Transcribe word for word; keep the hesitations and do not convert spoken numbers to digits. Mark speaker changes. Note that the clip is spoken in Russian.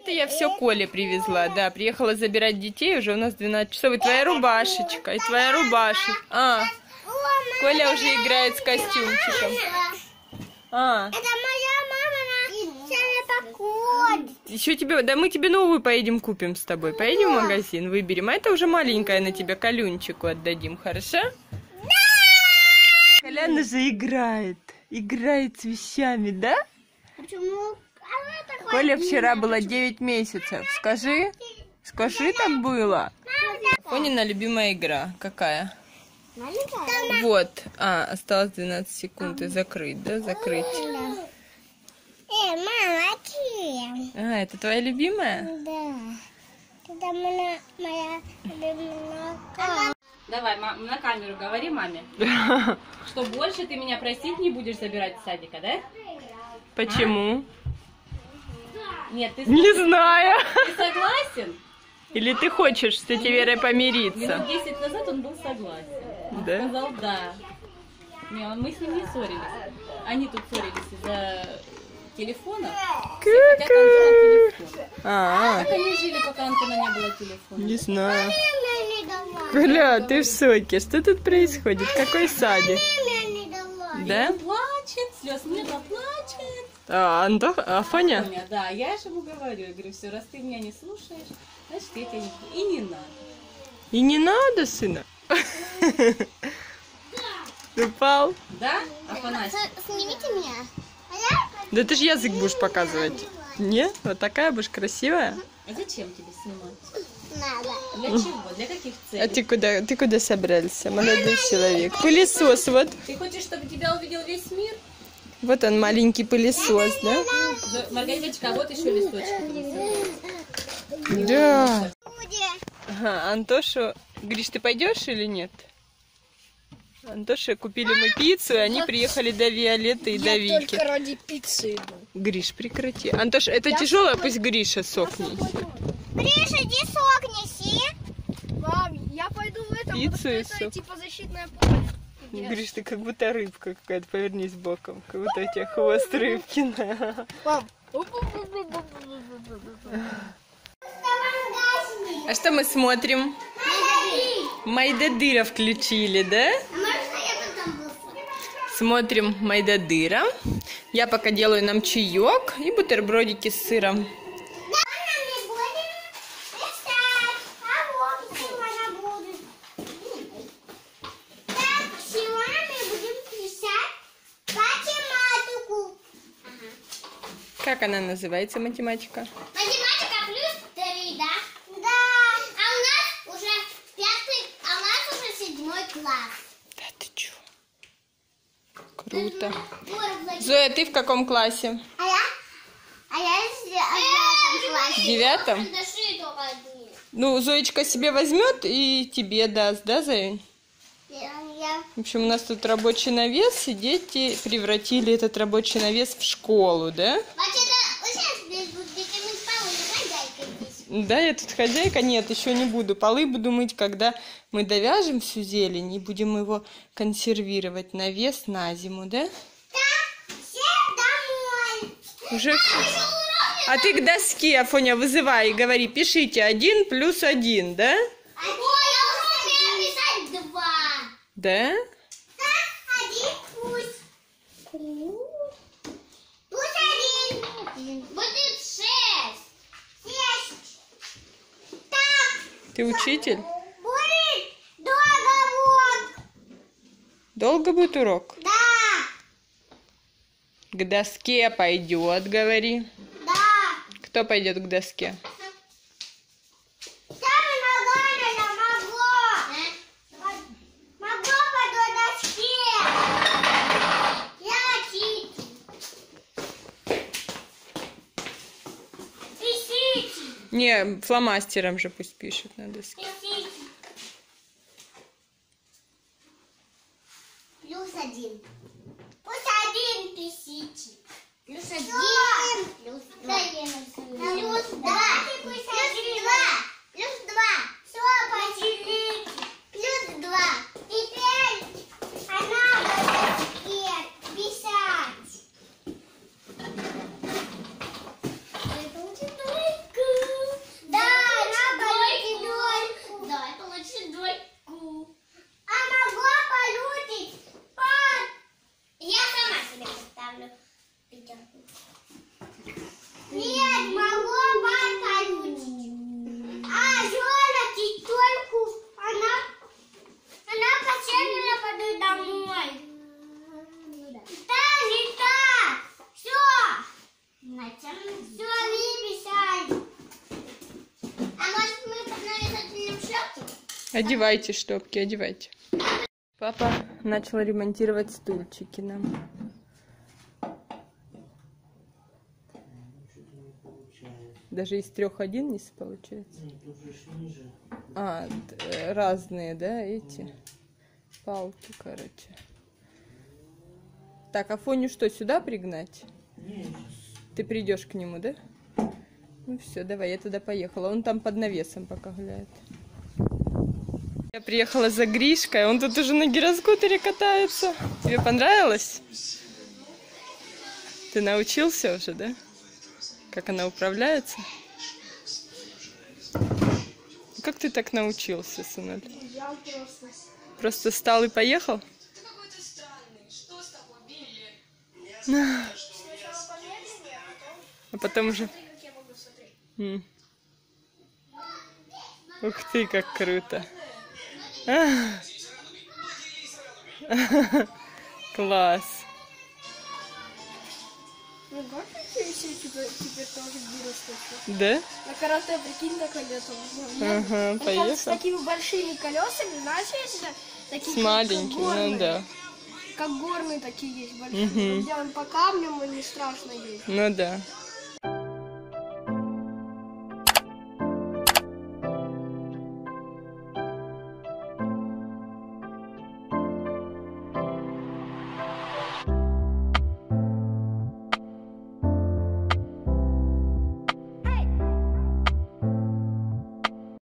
Speaker 1: Это я все Коле привезла, да. Приехала забирать детей, уже у нас двенадцать часов. И твоя рубашечка, и твоя рубашечка. А, Коля уже играет с костюмчиком. А.
Speaker 2: Это моя мама на все походит.
Speaker 1: Еще тебе, да мы тебе новую поедем купим с тобой. Поедем в магазин, выберем. А это уже маленькая на тебя, Колюнчику отдадим, хорошо?
Speaker 2: Да!
Speaker 1: Коляна же играет. Играет с вещами, да?
Speaker 2: Почему?
Speaker 1: Коля вчера было девять месяцев. Скажи, скажи, так было. Конина любимая игра. Какая?
Speaker 2: Маленькая?
Speaker 1: Вот. А, осталось двенадцать секунд. И закрыть, да? Закрыть.
Speaker 2: Э, мама, чем?
Speaker 1: А, это твоя любимая?
Speaker 2: Да. Это моя, моя любимая.
Speaker 3: Давай, мам, на камеру говори маме, что больше ты меня просить не будешь забирать с садика, да?
Speaker 1: Почему?
Speaker 3: Нет, ты,
Speaker 1: Не знаю.
Speaker 3: ты согласен?
Speaker 1: Или ты хочешь с тетей Верой помириться?
Speaker 3: Минут десять назад он был согласен. Он
Speaker 1: Да?
Speaker 3: сказал да. Не, мы с ним не ссорились. Они тут ссорились из-за телефона. Все хотят Антона телефон.
Speaker 1: А,
Speaker 3: Как они жили, пока Антона не было телефона?
Speaker 1: не знаю.
Speaker 2: Мама не дала.
Speaker 1: Коля, ты в соке. Что тут происходит? Какой садик?
Speaker 2: Мама не дала.
Speaker 1: Да?
Speaker 3: Он плачет, слез нет, а плачет.
Speaker 1: А, Антох, а Фаня?
Speaker 3: Соня, да, я же ему говорю, я говорю, все, раз ты меня не слушаешь, значит, я тебя не... И не надо.
Speaker 1: И не надо, сына. Упал?
Speaker 3: Да, Афанасий?
Speaker 2: Снимите меня. А я?
Speaker 1: Да ты же язык будешь показывать. Не? Вот такая будешь красивая.
Speaker 3: А зачем тебе снимать?
Speaker 2: Надо.
Speaker 3: Для чего? Для каких целей?
Speaker 1: А ты куда, ты куда собрался, молодой человек? Пылесос, вот.
Speaker 3: Ты хочешь, чтобы тебя увидел весь мир?
Speaker 1: Вот он, маленький пылесос, да?
Speaker 3: Зо- Маргариточка, а вот еще листочки.
Speaker 1: Да.
Speaker 2: Будет.
Speaker 1: Ага, Антошу... Гриш, ты пойдешь или нет? Антоше купили мы пиццу, и они приехали до Виолетты и до Вики.
Speaker 4: Я только ради пиццы иду.
Speaker 1: Гриш, прекрати. Антош, это тяжело, пусть Гриша сок неси.
Speaker 2: Гриша, иди сок неси.
Speaker 4: Мам, я пойду в этом,
Speaker 1: Пиццу
Speaker 4: потому
Speaker 1: и
Speaker 4: что
Speaker 1: сок.
Speaker 4: это типа защитное поле.
Speaker 1: Гриш, ты как будто рыбка какая-то, повернись боком. Как будто у тебя хвост рыбки.
Speaker 4: Мам.
Speaker 1: А что мы смотрим? Майдадыра включили, да?
Speaker 2: А можно я потом буду?
Speaker 1: Смотрим Майдадыра. Я пока делаю нам чаек и бутербродики с сыром. Как она называется, математика?
Speaker 2: Математика плюс три, да? Да. А у нас уже пятый, а у нас уже седьмой класс.
Speaker 1: Да ты чё? Круто.
Speaker 2: Ура,
Speaker 1: Зоя, ты в каком классе?
Speaker 2: А я? А я в девятом классе.
Speaker 1: В девятом?
Speaker 2: Дошли только одни.
Speaker 1: Ну, Зоечка себе возьмет и тебе даст, да, Зоень?
Speaker 2: Я, я...
Speaker 1: В общем, у нас тут рабочий навес, и дети превратили этот рабочий навес в школу, да?
Speaker 2: Вообще-то, вот сейчас здесь будут дети мыть полы, хозяйка здесь.
Speaker 1: Да, я тут хозяйка. Нет, еще не буду. Полы буду мыть, когда мы довяжем всю зелень и будем его консервировать. Навес на зиму, да?
Speaker 2: Да, все домой.
Speaker 1: Уже... А ты к доске, Афоня, вызывай и говори, пишите один плюс один, да?
Speaker 2: Ой, я уже умею писать два.
Speaker 1: Да?
Speaker 2: Да, один пусть. Пусть один. Будет шесть. Шесть. Так.
Speaker 1: Ты учитель?
Speaker 2: Будет договор.
Speaker 1: Долго будет урок?
Speaker 2: Да.
Speaker 1: К доске пойдет, говори.
Speaker 2: Да.
Speaker 1: Кто пойдет к доске?
Speaker 2: Самой ногами я могу. Могу по доске. Я учитель. Пишите.
Speaker 1: Не, фломастером же пусть пишет на доске.
Speaker 2: Пишите. Плюс один. Плюс один пишите. Плюс один. Плюс два. Плюс два. Плюс два. Плюс два. Все, поделите. Плюс два. Теперь она будет писать. Это очень далеко. ставлю пятерку. Нет, могу обалкать. А, Жора, тетельку, она, она потеряла, пойду домой. Да, не так. Все. Все, выписали. А может мы поднарезательным шляпку?
Speaker 1: Одевайте штопки, одевайте. Папа начал ремонтировать стульчики нам. Даже из трех один не получается? А, разные, да, эти палки, короче. Так, а Фоню что, сюда пригнать? Ты придешь к нему, да? Ну все, давай, я туда поехала. Он там под навесом пока гуляет. Я приехала за Гришкой, он тут уже на гироскутере катается. Тебе понравилось? Ты научился уже, да? Как она управляется? Как ты так научился, сынуль?
Speaker 4: Я просто...
Speaker 1: Просто встал и поехал?
Speaker 4: Сначала помедленнее, а потом...
Speaker 1: А потом уже...
Speaker 4: Смотри, как я могу, смотри.
Speaker 1: М. Ух ты, как круто. А. Класс.
Speaker 4: Ну, как ты все теперь, теперь тоже гироскутер?
Speaker 1: Да?
Speaker 4: На карате, прикинь, на колесах.
Speaker 1: Ага,
Speaker 4: С
Speaker 1: поехал.
Speaker 4: такими большими колесами, знаешь, если такие...
Speaker 1: С маленькими, ну
Speaker 4: горные.
Speaker 1: да.
Speaker 4: Как горные такие есть большие.
Speaker 1: Мгм.
Speaker 4: Где он по камням, и не страшно есть.
Speaker 1: Ну да.